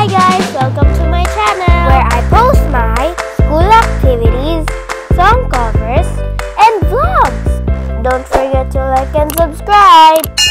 guys! Welcome to my channel where I post my school activities, song covers, and vlogs. Don't forget to like and subscribe.